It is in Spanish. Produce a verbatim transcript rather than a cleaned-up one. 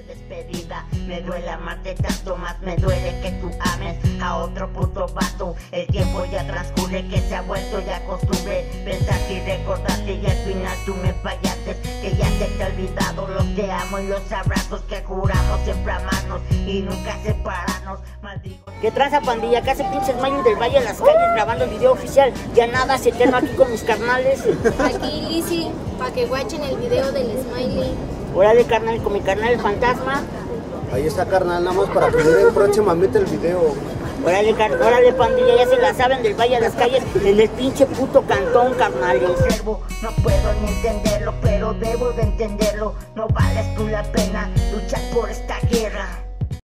despedida. Me duele amarte tanto, más me duele que tú ames a otro puto vato. El tiempo ya transcurre, que se ha vuelto ya costumbre pensar y recordarte, y al final tú me fallaste. Que ya se te ha olvidado los que amo y los abrazos que juramos siempre amarnos y nunca separarnos. Maldigo. ¿Qué tranza, pandilla? ¿Qué hace pinche Smiley del Valle a las calles grabando el video oficial? Ya nada, se eterno aquí con mis carnales. Aquí Lizzy, pa' que guachen el video del Smiley. Órale, carnal, con mi carnal el fantasma. Ahí está, carnal, nada más para que miren próximamente el video. Órale, car órale, pandilla, ya se la saben del Valle a las calles en el pinche puto cantón, carnales. No puedo ni entenderlo, pero debo de entenderlo. No vales tú la pena luchar por esta guerra.